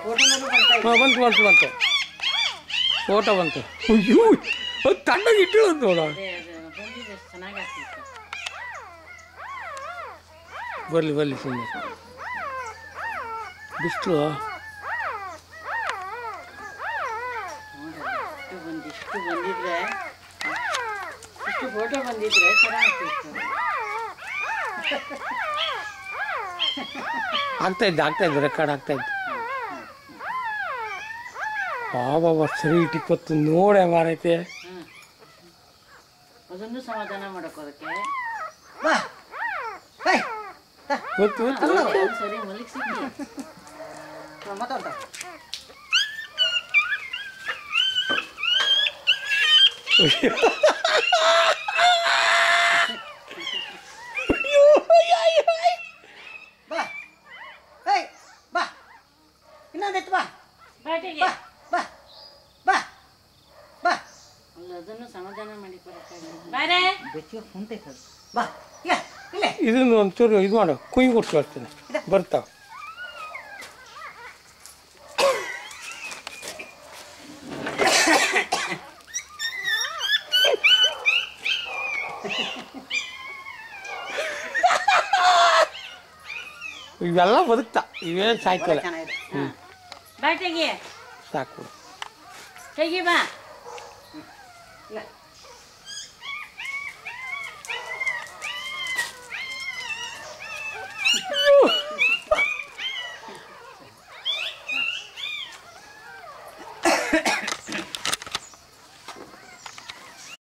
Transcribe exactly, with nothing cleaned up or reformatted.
ಹಾಂ ಬಂತು ಬಂತು ಬಂತು ಫೋಟೋ ಬಂತು. ಅಯ್ಯೋ ಅದು ತಣ್ಣಗೆ ಇಟ್ಟಿಳು ಅಂತ ನೋಡ. ಬರಲಿ ಬರಲಿ ಸುಮ್ಮನೆ ಬಿಸಿಲು ಬಂದಿದ್ರೆ ಇಷ್ಟು ಫೋಟೋ ಬಂದಿದ್ರೆ ಚೆನ್ನಾಗ್ತಿತ್ತು. ಆಗ್ತಾ ಇದ್ದೆ ಆಗ್ತಾ ಇದ್ದೆ ರೆಕಾರ್ಡ್ ಆಗ್ತಾ ಇತ್ತು. ಬಾಬಾ ಸರಿ ಇಟ್ಟಿಪ್ಪತ್ತು ನೋಡೆ ಮಾರೈತೆ. ಅದೊಂದು ಸಮಾಧಾನ ಮಾಡೋಕೆ ಅದಕ್ಕೆ ಗೊತ್ತು ಗೊತ್ತು ಸರಿ ಮಲಗಿಸಿದ್ವಿ. ಮಾತಾಡ್ತಾ ಬಾ ಏಯ್ ಬಾ ಇನ್ನೊಂದೆತ್ತು ಬಾ ಬಾಟಿಗೆ ಬಾ ಬಾ ಬಾ ಅಲ್ಲ ಅದನ್ನು ಸಮಾಧಾನ ಮಾಡಿ ಬಾರೆ ಬೆಚ್ಚ ಕುಂತೆ ಬಾ ಇಲ್ಲ ಇಲ್ಲ ಇದನ್ನು ಒಂಚೂರು ಇದು ಮಾಡು ಕುಯ್ ಕೊಟ್ಟು ಕಳಿಸ್ತೀನಿ ಬರ್ತಾವ. ಇವೆಲ್ಲ ಬದುಕ್ತಾ ಇವೇನು ಸಾಯ್ತಲ್ಲ. ಬಾ ತೆಗಿ ಸಾಕು ತೆಗಿ ಬಾ